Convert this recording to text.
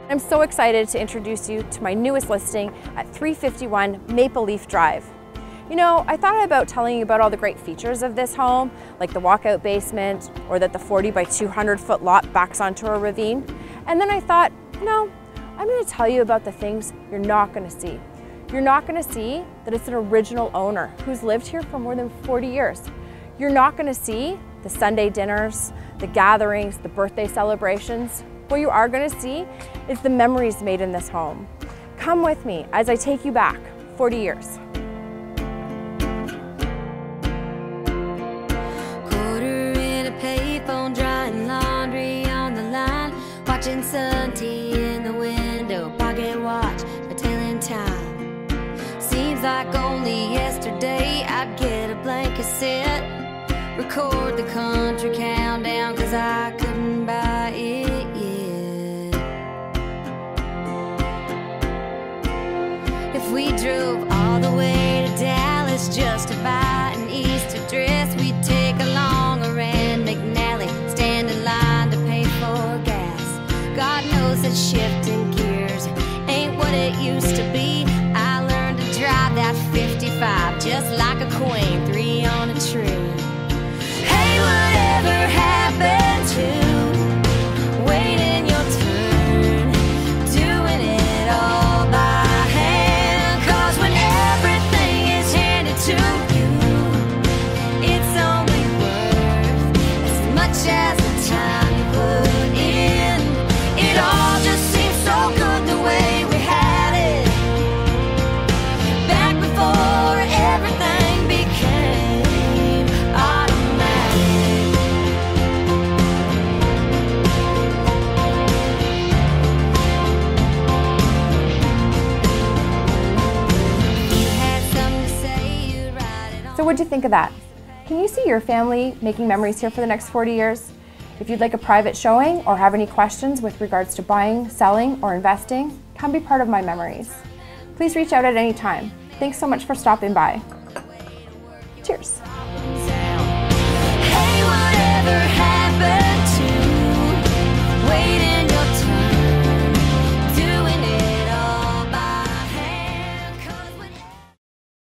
I'm so excited to introduce you to my newest listing at 351 Maple Leaf Drive. You know, I thought about telling you about all the great features of this home, like the walkout basement, or that the 40 by 200 foot lot backs onto a ravine. And then I thought, no, I'm going to tell you about the things you're not going to see. You're not going to see that it's an original owner who's lived here for more than 40 years. You're not going to see the Sunday dinners, the gatherings, the birthday celebrations. What you are going to see is the memories made in this home. Come with me as I take you back 40 years. Quarter in a payphone, drying laundry on the line, watching sun tea in the window, pocket watch, a tailing time. Seems like only yesterday I'd get a blank cassette, record the country countdown, 'cause I couldn't buy it yet. If we drove all the way to Dallas just to buy an Easter dress, we'd take along a Rand McNally, stand in line to pay for gas. God knows that shifting gears ain't what it used to be. I learned to drive that 55 just like a queen, 3 on a tree. Hey, whatever happened to waiting your turn, doing it all by hand? 'Cause when everything is handed to you, it's only worth as much as the time you put in. It all just seems so good the way we had it back before everything became automatic. You had something to say, you'd write it on. So what'd you think of that? Can you see your family making memories here for the next 40 years? If you'd like a private showing or have any questions with regards to buying, selling, or investing, come be part of my memories. Please reach out at any time. Thanks so much for stopping by. Cheers.